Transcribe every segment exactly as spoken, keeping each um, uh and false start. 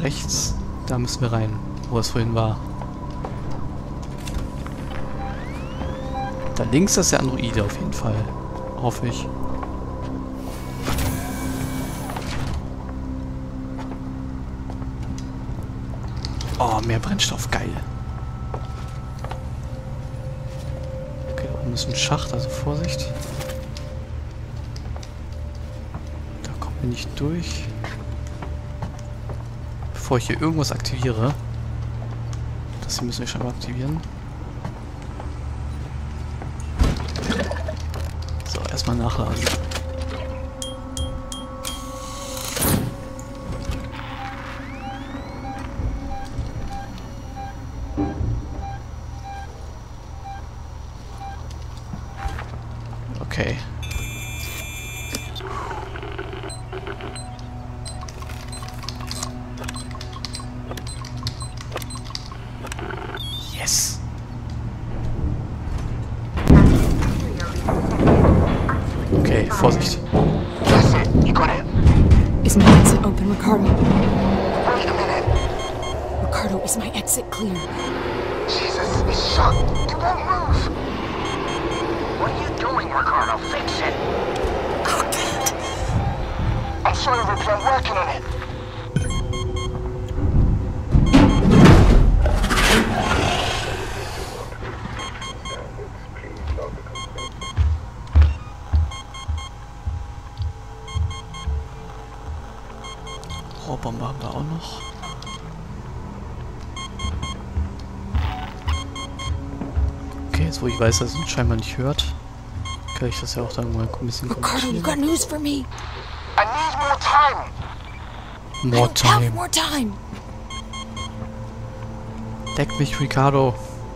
rechts. Da müssen wir rein, wo es vorhin war. Da links ist der Androide auf jeden Fall. Hoffe ich. Oh, mehr Brennstoff. Geil. Okay, da oben ist ein Schacht, also Vorsicht. Da kommen wir nicht durch. Bevor ich hier irgendwas aktiviere. Das hier müssen wir schon mal aktivieren. So, erstmal nachladen. Okay. Yes. Okay, Vorsicht. That's it. You got it. Is my exit open, Ricardo? Wait a minute. Ricardo, is my exit clear? Jesus, it's shut. It won't move. What are you doing, Ricardo? Fix it. Oh, God. I'm sorry, Ripley. I'm working on it. Rohrbombe haben wir auch noch. Okay, jetzt wo ich weiß, dass es uns scheinbar nicht hört, kann ich das ja auch dann mal ein bisschen Ricardo, you got kommentieren. news for me? I need more time. I More don't have time. more time. Deck mich, Ricardo.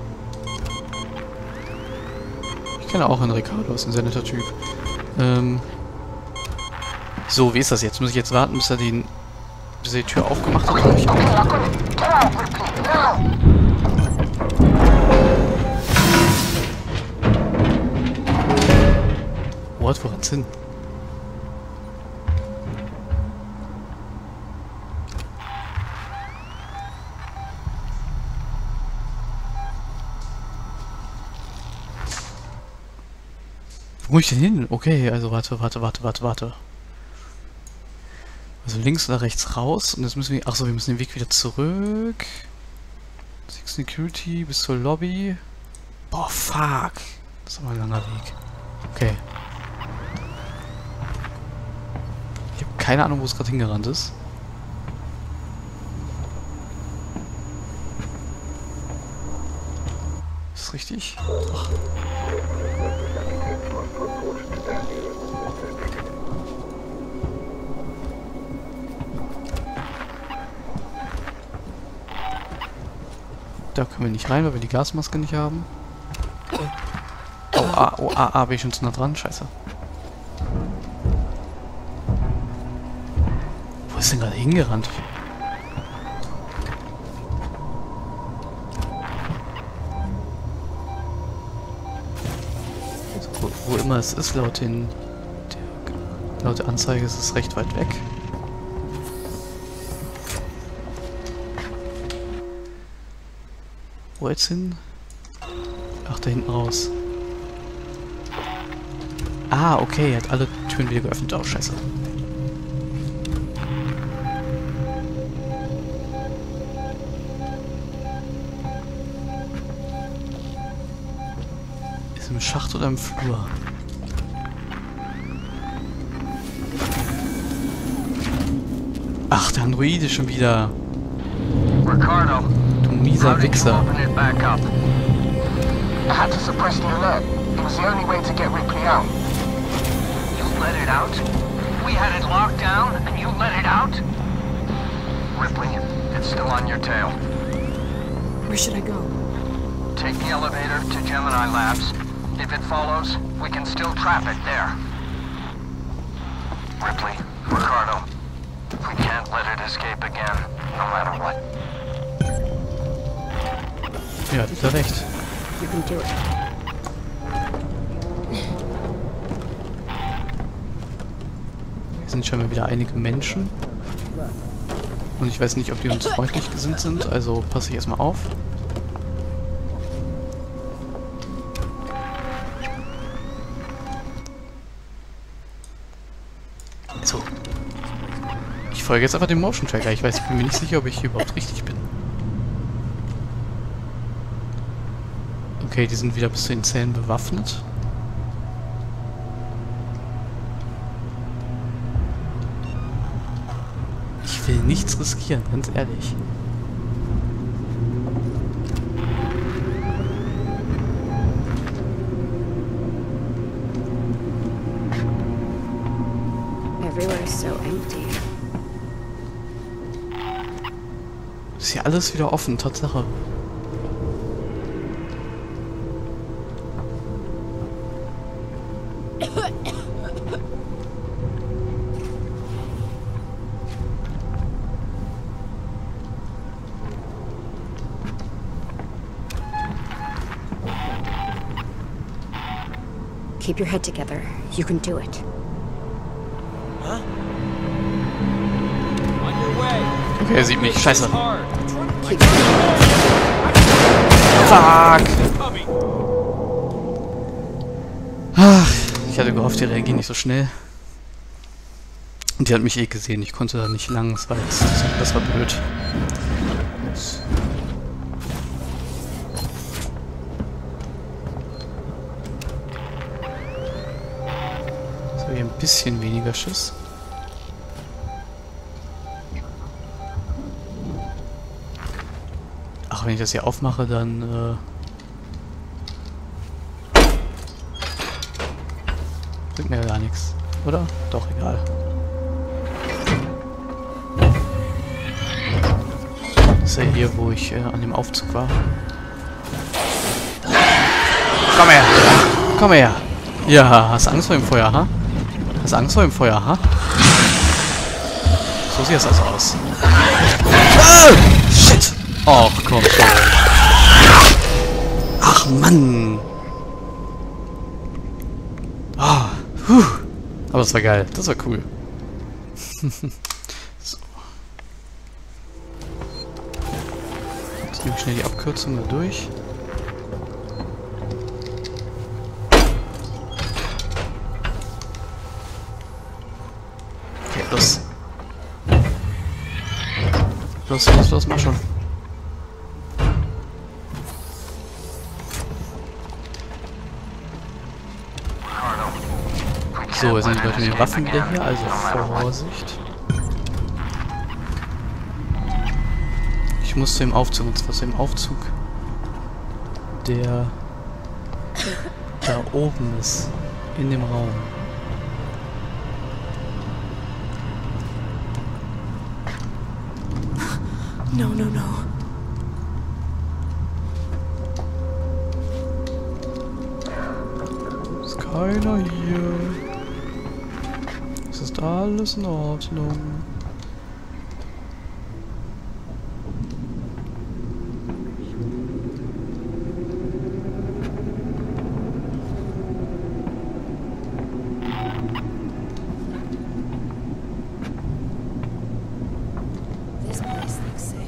Ich kenne auch einen Ricardo, ist ein sehr netter Typ. Ähm. So, wie ist das jetzt? Muss ich jetzt warten, bis er den, bis er die Tür aufgemacht hat? Okay, okay, I got it. Get out, Ripley. Now. What? Wo rennt's hin? Wo muss ich denn hin? Okay, also warte, warte, warte, warte, warte. Also links oder rechts raus und jetzt müssen wir... Achso, wir müssen den Weg wieder zurück. Six Security bis zur Lobby. Boah, fuck. Das ist aber ein langer Weg. Okay. Ich habe keine Ahnung, wo es gerade hingerannt ist. Ist das richtig? Ach. Da können wir nicht rein, weil wir die Gasmaske nicht haben. Oh, ah, oh, ah, ah, bin ich schon zu nah dran? Scheiße. Wo ist denn gerade hingerannt? Also, wo, wo immer es ist, laut den... Der, laut der Anzeige ist es recht weit weg. Wo jetzt hin? Ach, da hinten raus. Ah, okay, er hat alle Türen wieder geöffnet. Oh, scheiße. Ist im Schacht oder im Flur? Ach, der Androide schon wieder. Ricardo. Du mieser How did you Wichser. open it back up? I had to suppress the alert. It was the only way to get Ripley out. You let it out? We had it locked down, and you let it out? Ripley, it's still on your tail. Where should I go? Take the elevator to Gemini Labs. If it follows, we can still trap it there. Ripley, Ricardo, we can't let it escape again, no matter what. Ja, das ist ja recht. You can do it. Hier sind schon mal wieder einige Menschen. Und ich weiß nicht, ob die uns freundlich gesinnt sind, also passe ich erstmal auf. So. Ich folge jetzt einfach dem Motion Tracker. Ich weiß, ich bin mir nicht sicher, ob ich hier überhaupt richtig bin. Okay, die sind wieder bis zu den Zähnen bewaffnet. Ich will nichts riskieren, ganz ehrlich. Everywhere is so empty. Ist hier alles wieder offen, Tatsache. Keep your head together. You can do it. Huh? On your way. Okay, er sieht mich. Scheiße. Keep your Fuck! Ach, ich hatte gehofft, die reagieren nicht so schnell. Und die hat mich eh gesehen. Ich konnte da nicht lang. Das war, jetzt, das war blöd. So, hier ein bisschen weniger Schiss. Ach, wenn ich das hier aufmache, dann äh bringt mir ja gar nichts, oder? Doch, egal. Das ist ja hier, wo ich äh, an dem Aufzug war. Komm her! Komm her! Ja, hast Angst vor dem Feuer, ha? Hast Angst vor dem Feuer, ha? So sieht das also aus. Ah! Shit! Och, komm schon. Ach, Mann! Ah, puh. Aber das war geil. Das war cool. So. Jetzt nehme ich schnell die Abkürzung da durch. Okay, los. Los, los, los, mach schon. So, jetzt sind die Leute mit den Waffen wieder hier, also Vorsicht. Ich muss zu dem Aufzug, und zwar zu dem Aufzug, der da oben ist, in dem Raum. No, no, no. Ist keiner hier. Es ist alles in Ordnung. This place looks safe.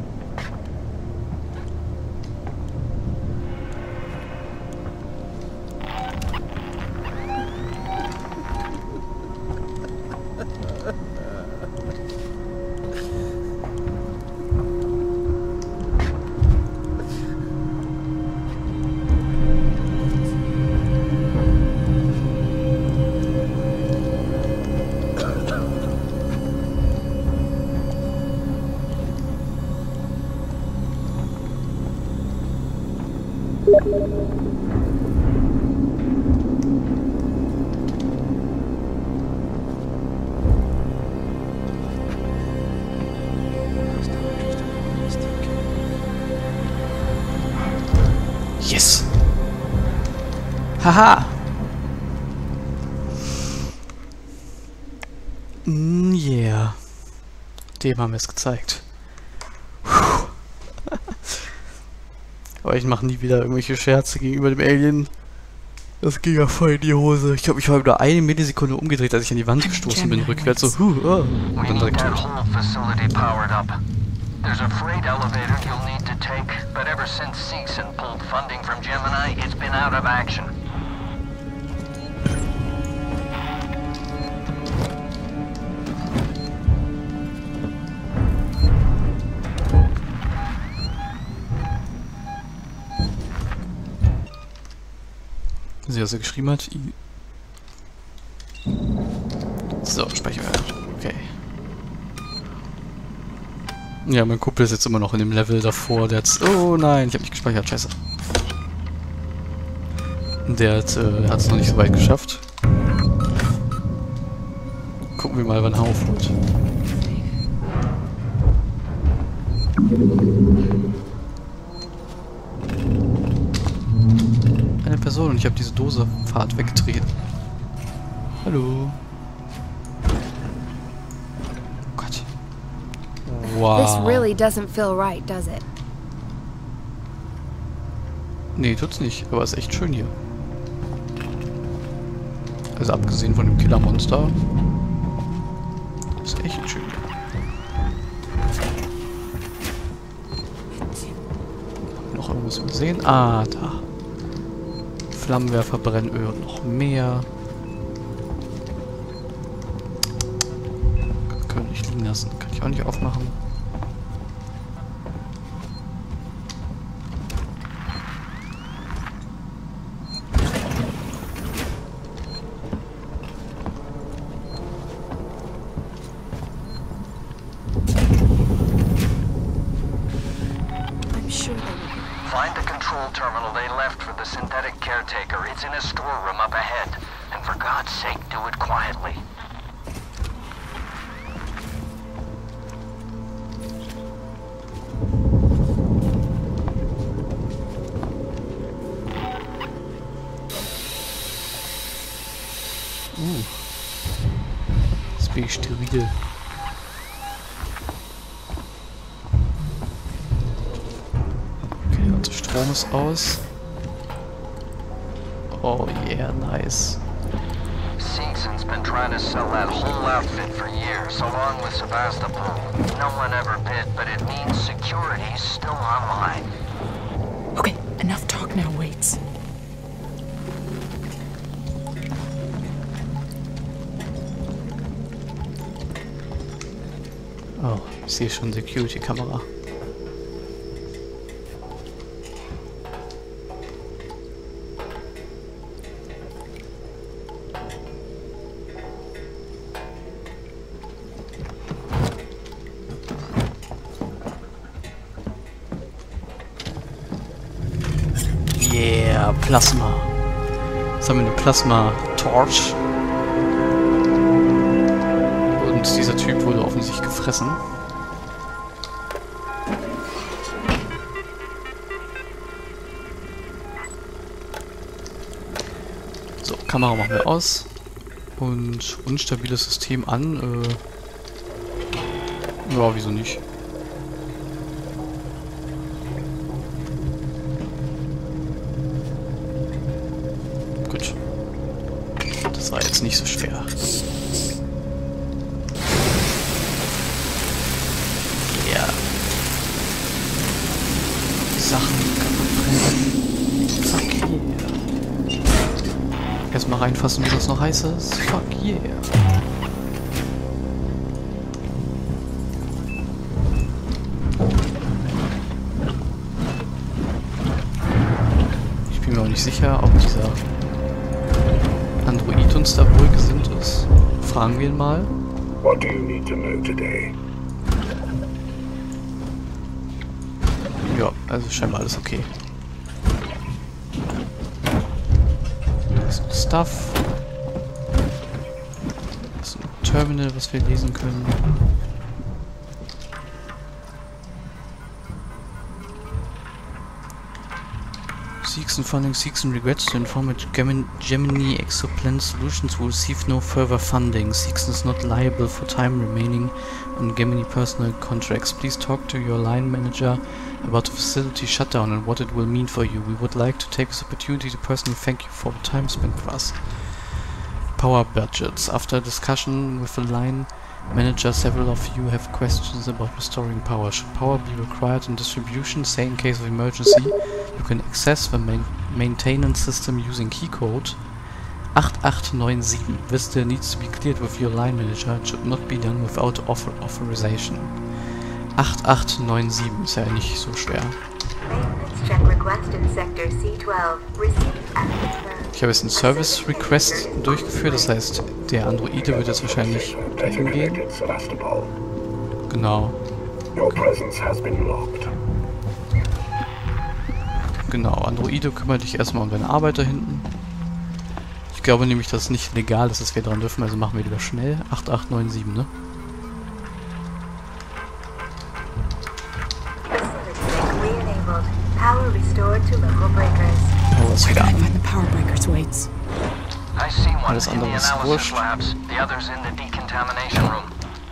Yes! Haha! Mm, yeah. Dem haben wir es gezeigt. Puh. Aber ich mache nie wieder irgendwelche Scherze gegenüber dem Alien. Das ging ja voll in die Hose. Ich glaube, ich war über eine Millisekunde umgedreht, als ich an die Wand gestoßen bin, rückwärts so, huh, oh, und We dann need direkt that tot. whole facility powered up. There's a freight elevator you'll need to take, but ever since Seegson pulled funding from Gemini, it's been out of action. Sie, was er geschrieben hat. I so, speichern wir. Okay. Ja, mein Kumpel ist jetzt immer noch in dem Level davor. Der hat. Oh nein, ich habe nicht gespeichert. Scheiße. Der hat äh, es noch nicht so weit geschafft. Gucken wir mal, wann er aufhört. Eine Person und ich habe diese Dose Fahrt weggetreten. Hallo. Oh Gott. Wow. This really doesn't feel right, does it? Nee, tut's nicht. Aber ist echt schön hier. Also abgesehen von dem Killermonster. Ist echt schön hier. Noch irgendwas übersehen? Ah, da. Flammenwerfer, Brennöl und noch mehr. Können wir nicht liegen lassen. Kann ich auch nicht aufmachen. I'm sure they will. Find the control terminal they left for the synthetic caretaker. It's in a storeroom up ahead. And for God's sake, do it quietly. Uh. Jetzt bin ich steril. Okay, unser Strom ist aus. Oh yeah, nice. Seegson's been trying to sell that whole outfit for years, along with Sebastopol. No one ever bid, but it means security's still online. Okay, enough talk now, Waits. Oh, ich sehe schon Security-Kamera. Yeah, Plasma. Jetzt haben wir eine Plasma-Torch. Und dieser Typ wurde offensichtlich gefressen. So, Kamera machen wir aus. Und unstabiles System an. Äh ja, wieso nicht? Gut. Das war jetzt nicht so schwer. Ja. Sachen kaputt brennen. Fuck yeah. Erstmal reinfassen, wie das noch heiß ist. Fuck yeah. Ich bin mir auch nicht sicher, ob dieser Android uns da wohl gesinnt ist. Fragen wir ihn mal. What do you need to know today? Ja, also scheinbar alles okay. Das ist Stuff. Das ist ein Terminal, was wir lesen können. seeks and funding seeks and regrets to inform that Gemini, Gemini Exoplan Solutions will receive no further funding. Seeks is not liable for time remaining on Gemini personal contracts. Please talk to your line manager about the facility shutdown and what it will mean for you. We would like to take this opportunity to personally thank you for the time spent with us. Power budgets. After a discussion with the line manager, several of you have questions about restoring power. Should power be required in distribution, say in case of emergency, you can access the main maintenance system using keycode eight eight nine seven. This still needs to be cleared with your line manager. It should not be done without author authorization. eight eight nine seven ist ja nicht so schwer. Ich habe jetzt einen Service Request durchgeführt, das heißt, der Androide wird jetzt wahrscheinlich dahin gehen. Genau. Genau, Androide, kümmere dich erstmal um deine Arbeit da hinten. Ich glaube nämlich, dass es nicht legal ist, dass wir dran dürfen, also machen wir lieber schnell. eight eight nine seven, ne? Power restored to local breakers. Power ist wieder an. Find the power breakers, Waits. I see one Alles in the andere ist analysis wurscht. labs, the others in the decontamination room.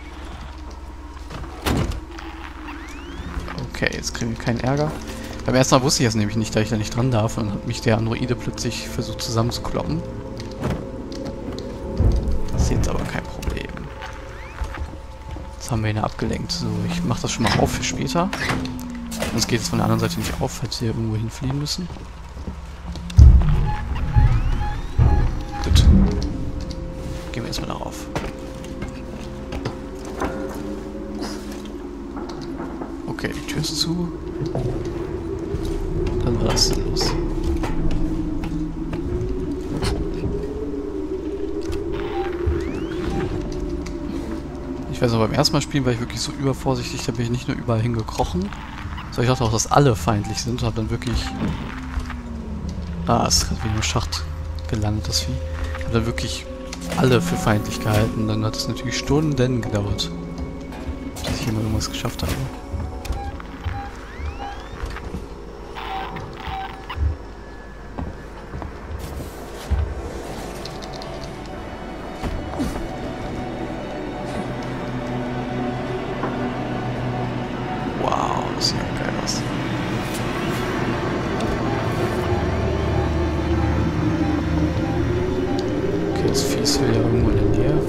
Okay, jetzt kriegen wir keinen Ärger. Beim ersten Mal wusste ich es nämlich nicht, da ich da nicht dran darf, und hat mich der Androide plötzlich versucht zusammenzukloppen. Das ist jetzt aber kein Problem. Jetzt haben wir ihn ja abgelenkt. So, ich mache das schon mal auf für später. Sonst geht es von der anderen Seite nicht auf, falls wir irgendwo hinfliehen müssen. Gut. Gehen wir erstmal darauf. Okay, die Tür ist zu. Dann war das sinnlos. Ich weiß noch, beim ersten Mal spielen war ich wirklich so übervorsichtig, da bin ich nicht nur überall hingekrochen. So, ich dachte auch, dass alle feindlich sind und habe dann wirklich... Ah, es ist gerade wie nur Schacht gelandet, das Vieh. Ich habe dann wirklich alle für feindlich gehalten. Dann hat es natürlich Stunden gedauert, bis ich hier mal irgendwas geschafft habe. Wow, das sieht ja geil aus. Okay, das Vieh ist wieder irgendwo in der Nähe.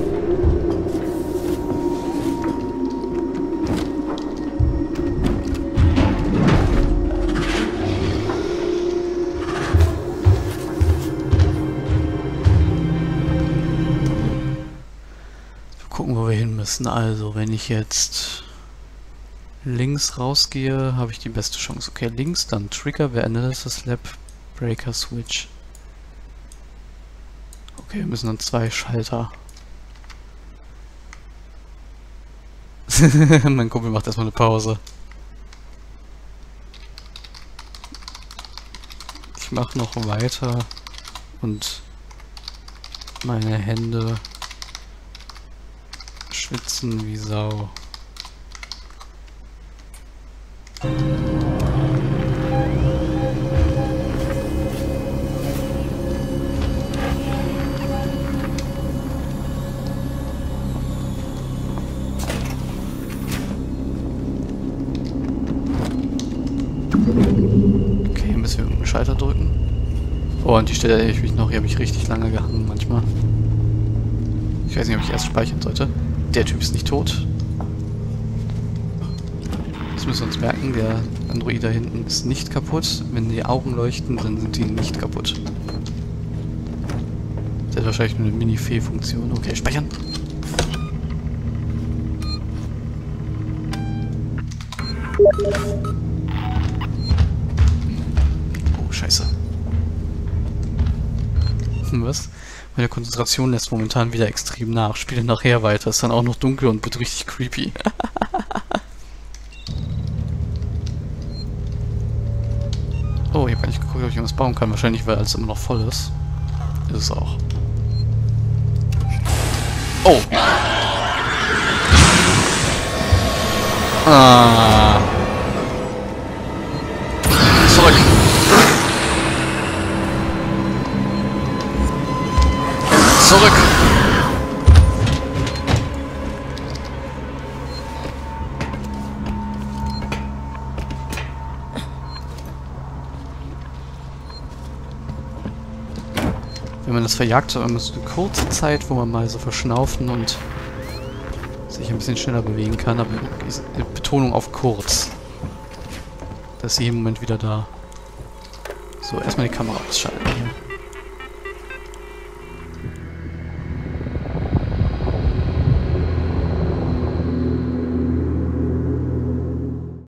Gucken, wo wir hin müssen. Also, wenn ich jetzt links rausgehe, habe ich die beste Chance. Okay, links, dann Trigger, the Analysis Lab, Breaker Switch. Okay, wir müssen dann zwei Schalter. Mein Kumpel macht erstmal eine Pause. Ich mache noch weiter und meine Hände schwitzen wie Sau. Okay, müssen wir einen Schalter drücken. Oh, an die Stelle erinnere ich mich noch, hier habe ich richtig lange gehangen manchmal. Ich weiß nicht, ob ich erst speichern sollte. Der Typ ist nicht tot. Das müssen wir uns merken, der Android da hinten ist nicht kaputt. Wenn die Augen leuchten, dann sind die nicht kaputt. Der hat wahrscheinlich nur eine Mini-Fee-Funktion. Okay, speichern. Oh, scheiße. Was? Meine Konzentration lässt momentan wieder extrem nach. Spiele nachher weiter. Ist dann auch noch dunkel und wird richtig creepy. Oh, ich habe gar nicht geguckt, ob ich irgendwas bauen kann. Wahrscheinlich, weil alles immer noch voll ist. Ist es auch. Oh! Ah! Zurück! wenn man das verjagt, hat man so eine kurze Zeit, wo man mal so verschnaufen und sich ein bisschen schneller bewegen kann, aber Betonung auf kurz. Das ist jeden Moment wieder da. So, erstmal die Kamera ausschalten hier.